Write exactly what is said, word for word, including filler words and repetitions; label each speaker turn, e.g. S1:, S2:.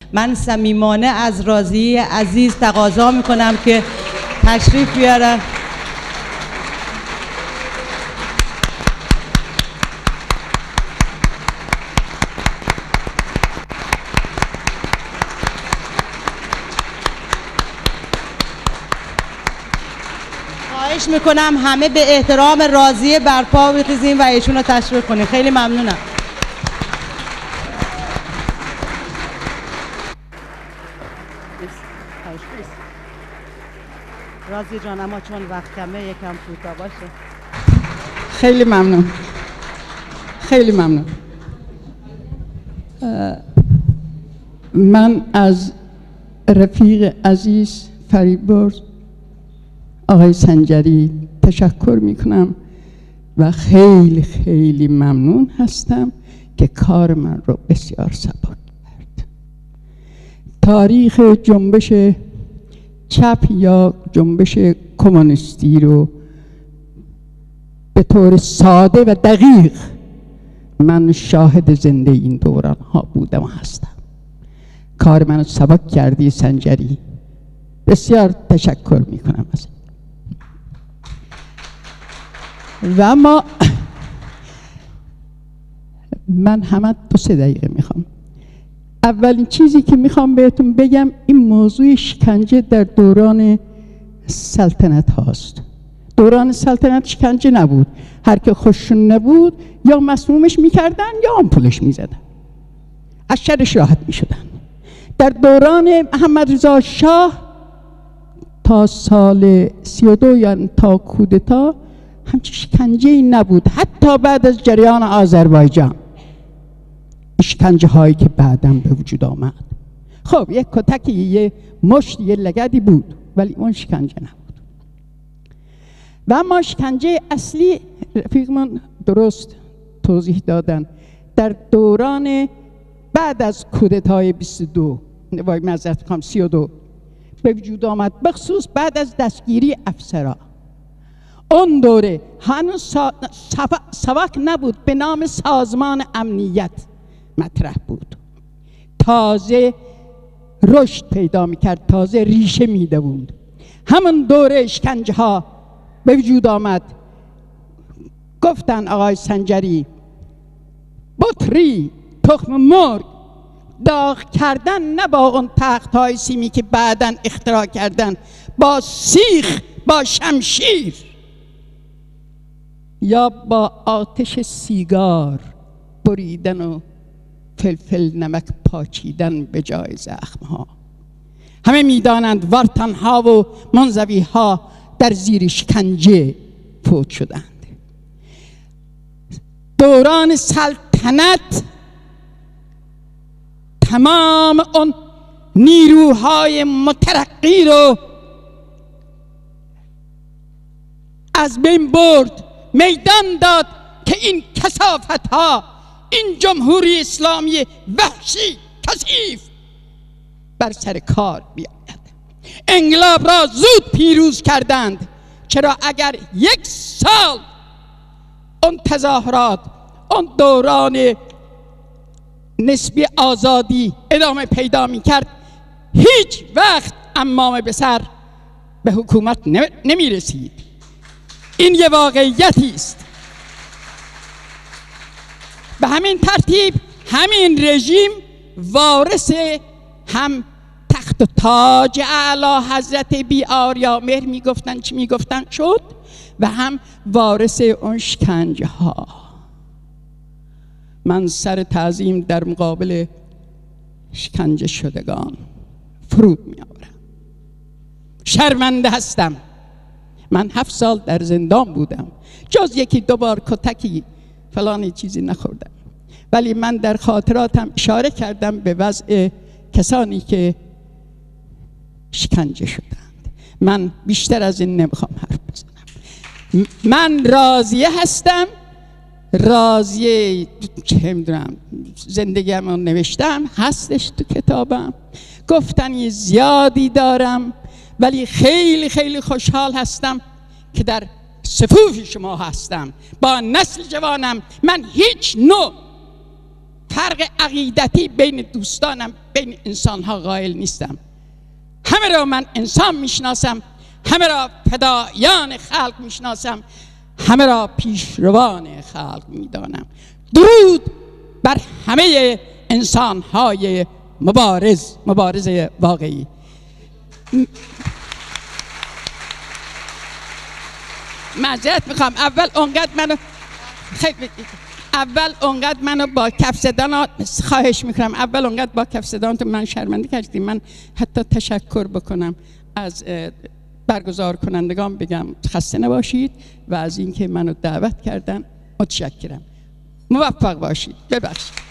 S1: من صمیمانه از راضیه عزیز تقاضا میکنم که تشریف بیارن. خواهش میکنم همه به احترام راضیه برپا بخیزیم و ایشون رو تشویق کنیم. خیلی ممنونم. راضیه جان، اما چون وقت کمه یکم کوتاه باشه.
S2: خیلی ممنون، خیلی ممنون. من از رفیق عزیز فریبرز آقای سنجری تشکر میکنم و خیلی خیلی ممنون هستم که کار من رو بسیار سبک کرد. تاریخ جنبش چپ یا جنبش کمونیستی رو به طور ساده و دقیق من شاهد زنده این دوران ها بودم و هستم. کار منو سبک کردی سنجری، بسیار تشکر میکنم از و اما من همه دو سه دقیقه میخوام. اولین چیزی که میخوام بهتون بگم این موضوع شکنجه در دوران سلطنت هاست. دوران سلطنت شکنجه نبود، هر که خوششون نبود یا مسمومش میکردن یا آمپولش میزدن، از شرش راحت میشدن. در دوران محمد رضا شاه تا سال سی و دو یعنی تا کودتا همچه شکنجه ای نبود. حتی بعد از جریان آذربایجان شکنجه هایی که بعدم به وجود آمد، خب یک کتکی، یه مشت، یه لگدی بود، ولی اون شکنجه نبود. و اما شکنجه اصلی رفیقمان درست توضیح دادن در دوران بعد از کودتای بیست و دو وای معذرت میخوام سی و دو به وجود آمد، بخصوص بعد از دستگیری افسرا. اون دوره هنوز سبک نبود، به نام سازمان امنیت مطرح بود، تازه رشد پیدا میکرد، تازه ریشه میدوند. همون دوره اشکنجه ها به وجود آمد. گفتن آقای سنجری بطری، تخم مرغ، داغ کردن نه با اون تخت های سیمی که بعداً اختراع کردن، با سیخ، با شمشیر یا با آتش سیگار بریدن و فلفل نمک پاچیدن به جای زخم ها. همه میدانند وارتان ها و منزوی ها در زیر شکنجه فوت شدند. دوران سلطنت تمام اون نیروهای مترقی رو از بین برد، میدان داد که این کثافت ها، این جمهوری اسلامی وحشی کثیف بر سر کار بیاید. انقلاب را زود پیروز کردند، چرا اگر یک سال اون تظاهرات، اون دوران نسبی آزادی ادامه پیدا می کرد، هیچ وقت عمامه به سر به حکومت نمی رسید. این یه واقعیتی است. به همین ترتیب همین رژیم وارث هم تخت و تاج اعلی حضرت بی آریا مهر می گفتن چی می گفتن شد و هم وارث اون شکنجه ها. من سر تعظیم در مقابل شکنجه شدگان فرود می آورم. شرمنده هستم. من هفت سال در زندان بودم، جز یکی دو بار کتکی فلانی چیزی نخوردم، ولی من در خاطراتم اشاره کردم به وضع کسانی که شکنجه شدند. من بیشتر از این نمیخوام حرف بزنم. من راضیه هستم، راضیه چه میدونم زندگیم رو نوشتم، هستش تو کتابم، گفتنی زیادی دارم، ولی خیلی خیلی خوشحال هستم که در صفوف شما هستم، با نسل جوانم. من هیچ نوع فرق عقیدتی بین دوستانم بین انسان ها قائل نیستم. همه را من انسان میشناسم، همه را فدایان خلق میشناسم، همه را پیشروان خلق میدانم. درود بر همه انسان های مبارز، مبارز واقعی. معذرت میخوام، اول اونقدر منو خیلی اول اونقدر منو با کف صدا خواهش میکنم، اول اونقدر با کف صدا من شرمنده کردیم. من حتی تشکر بکنم از برگزار کنندگان، بگم خسته نباشید و از اینکه منو دعوت کردن متشکرم. موفق باشید. ببخشید.